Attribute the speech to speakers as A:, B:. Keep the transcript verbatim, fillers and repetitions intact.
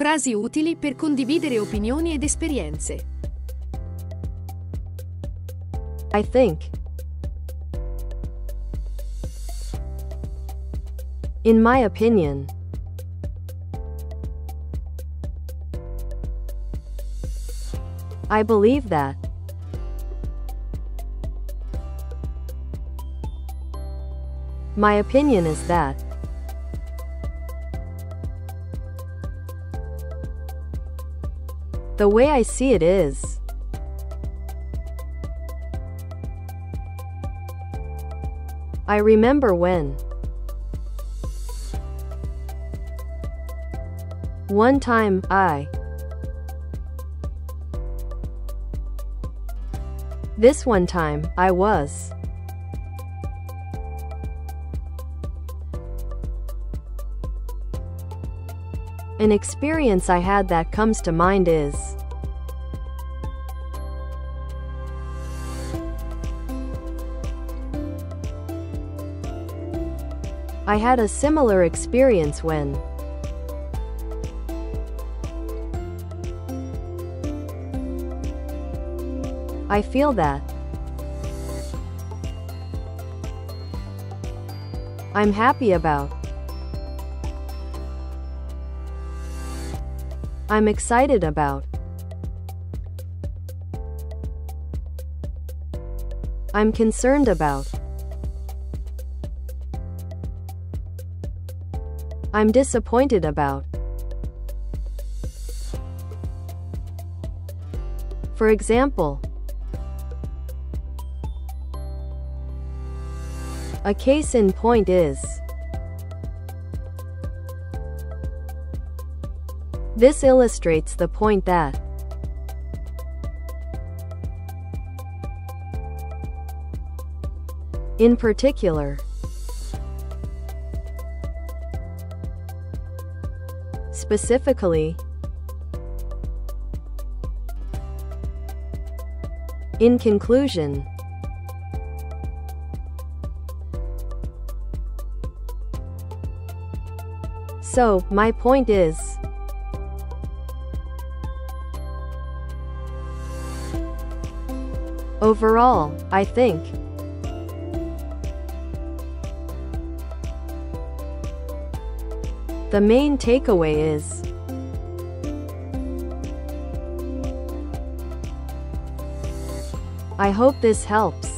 A: Frasi utili per condividere opinioni ed esperienze.
B: I think. In my opinion. I believe that. My opinion is that. The way I see it is. I remember when. One time, I. This one time, I was. An experience I had that comes to mind is. I had a similar experience when. I feel that. I'm happy about. I'm excited about. I'm concerned about. I'm disappointed about. For example, a case in point is. This illustrates the point that. In particular. Specifically. In conclusion. So, my point is. Overall, I think. The main takeaway is. I hope this helps.